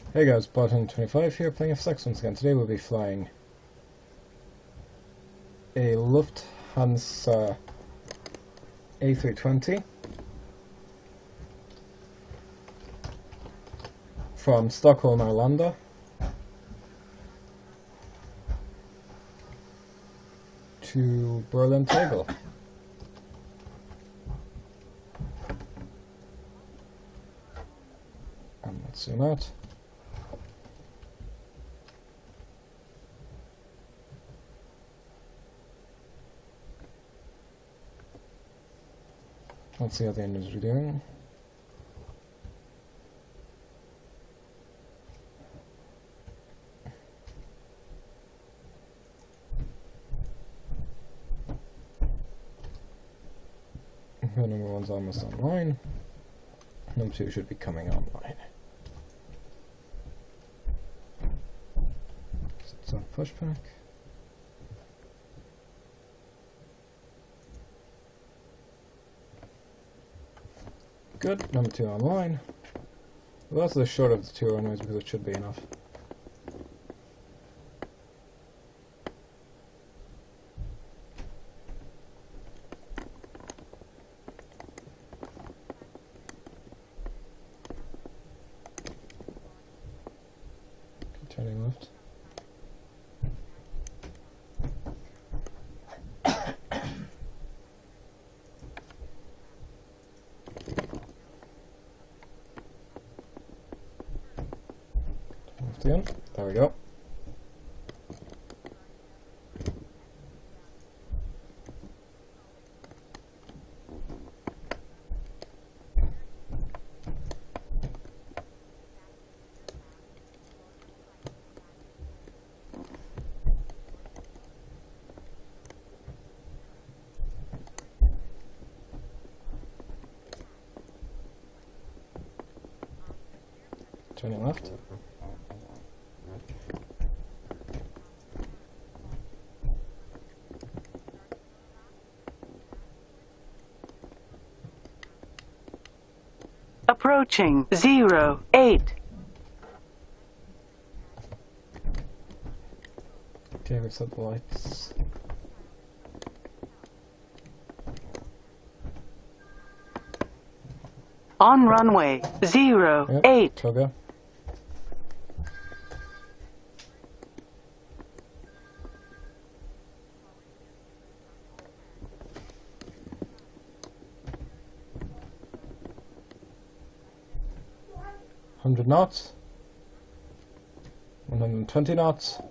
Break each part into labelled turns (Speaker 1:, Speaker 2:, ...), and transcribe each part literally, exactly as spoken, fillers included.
Speaker 1: Hey guys, Bottom twenty-five here, playing F S X once again. Today we'll be flying a Lufthansa A three twenty from Stockholm, Arlanda to Berlin, Tegel. And let's zoom out. Let's see how the engines are doing. Number one's almost online. Number two should be coming online. It's on pushback. Good, number two online. Well, that's the short of the two anyways, because it should be enough. Okay, turning left. Left again. There we go. Turning left.
Speaker 2: Approaching zero eight.
Speaker 1: Okay, we set the lights.
Speaker 2: On runway zero
Speaker 1: Yep,
Speaker 2: eight.
Speaker 1: Toga. one hundred knots, one hundred twenty knots,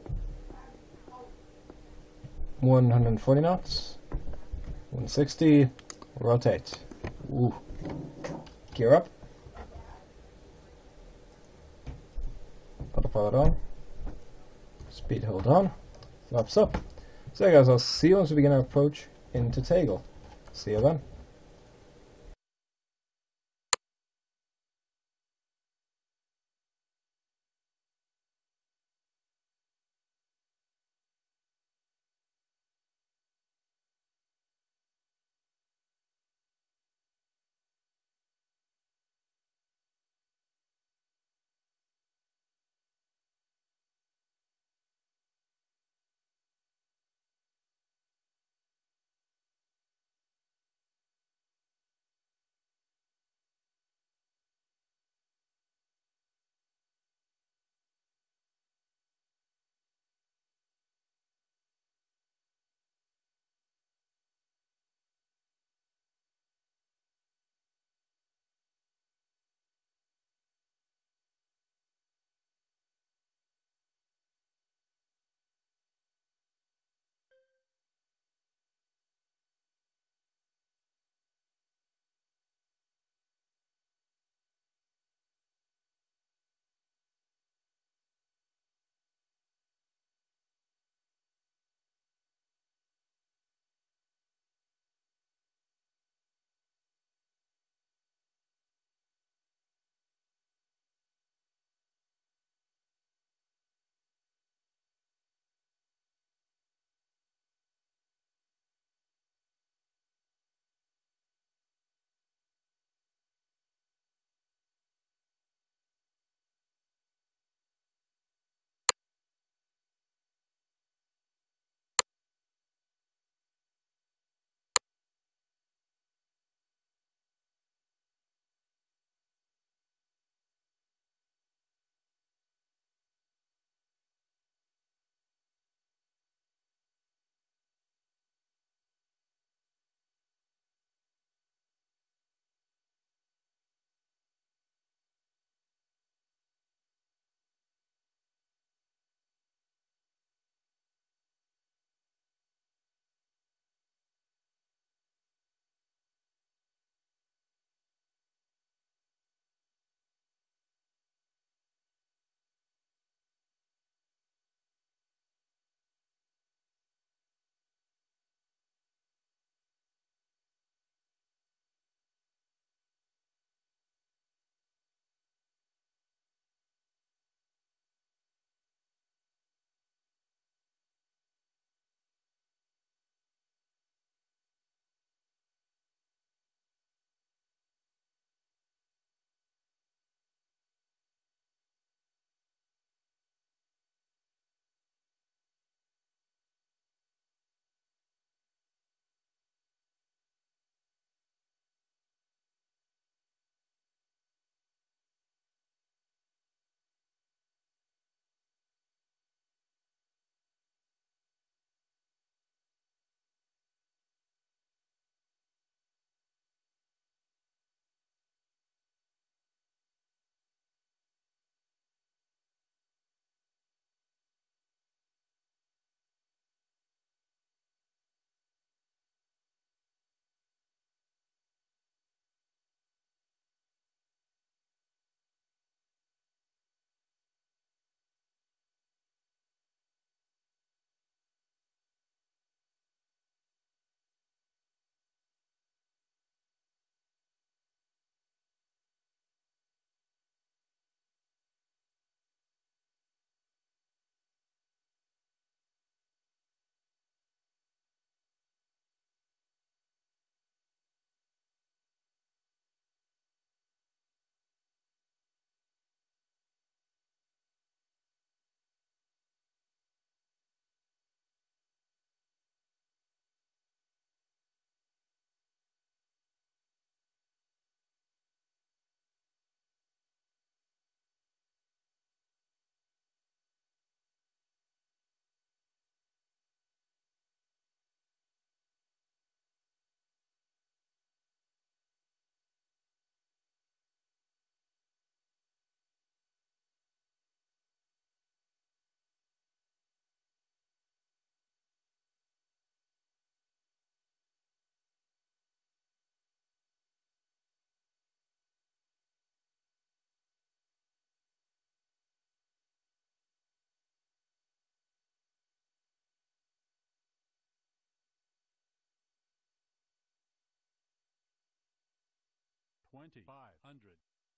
Speaker 1: one hundred forty knots, one hundred sixty, rotate. Ooh. Gear up. Autopilot on. Speed hold on. Flaps up. So guys, I'll see you once we begin our approach into Tegel. See you then.
Speaker 3: twenty-five hundred.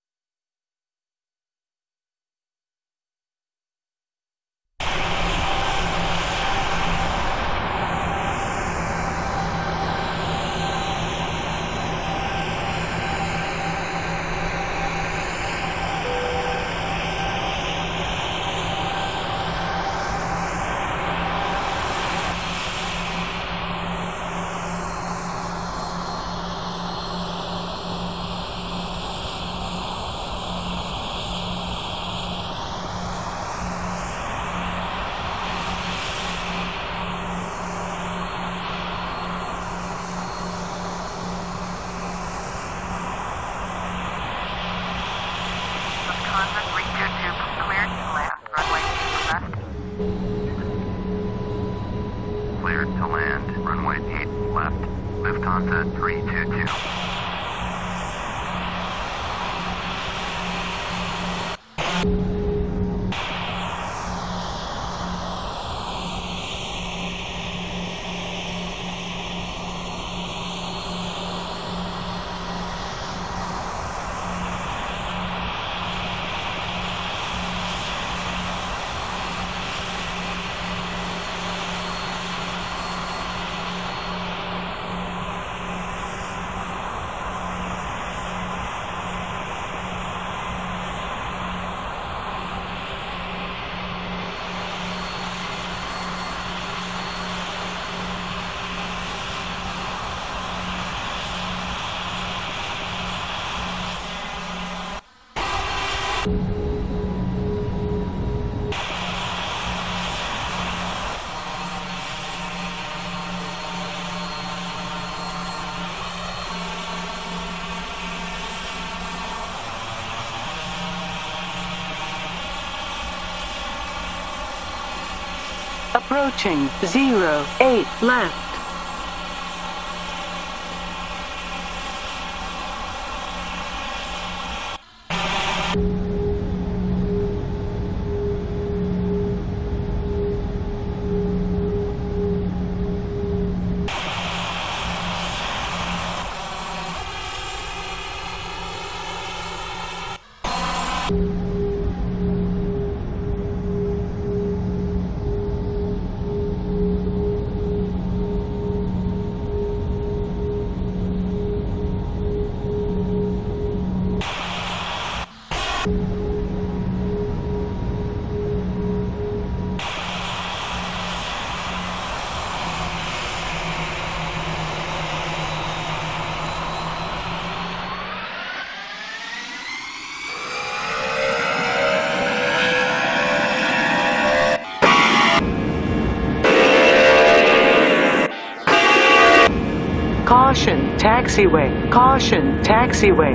Speaker 4: Cleared to land, runway eight left. Lufthansa three two two.
Speaker 2: Approaching zero eight left. Caution, taxiway. Caution, taxiway.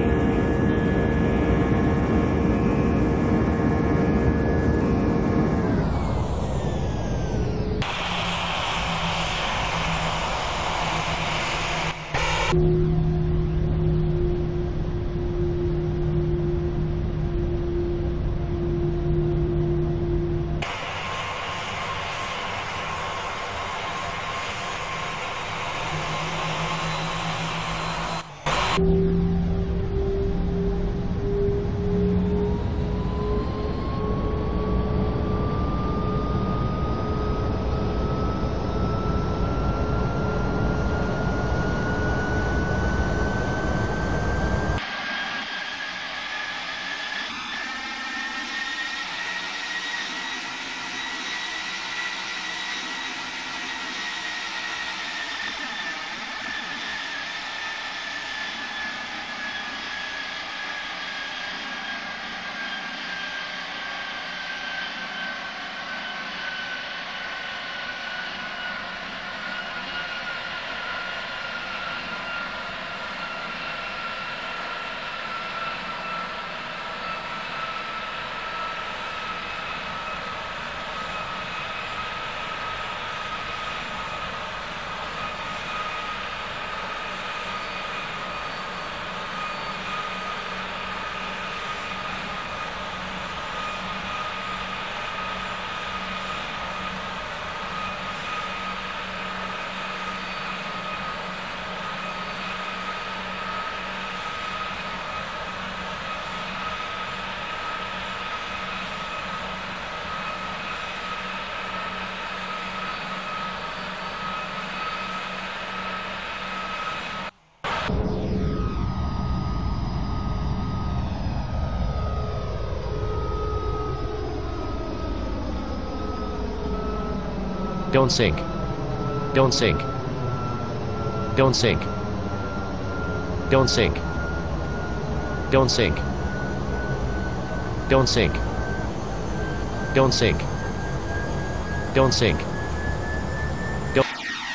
Speaker 3: Don't sink. Don't sink. Don't sink. Don't sink. Don't sink. Don't sink. Don't sink. Don't sink. Don't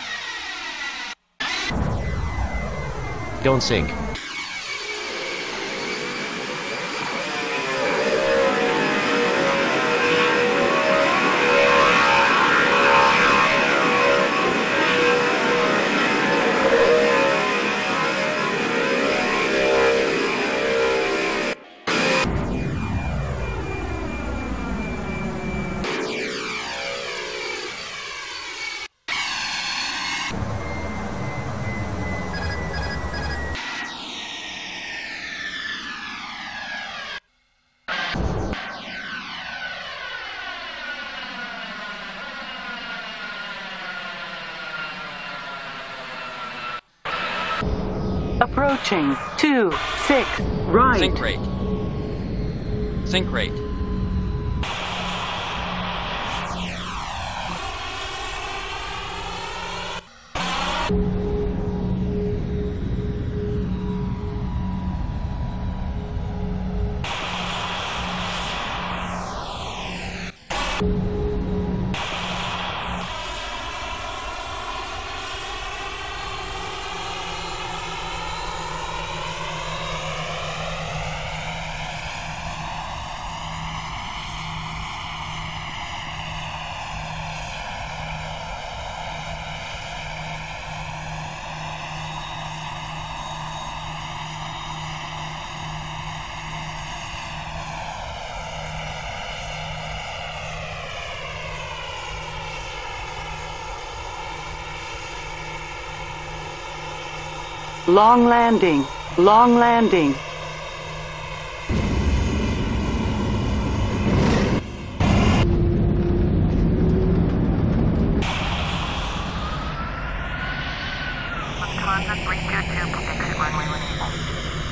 Speaker 3: Don't sink.
Speaker 2: Approaching two six right.
Speaker 5: Sink rate. Sink rate.
Speaker 2: Long landing. Long landing.
Speaker 4: Lufthansa three two two, exit runway one eight.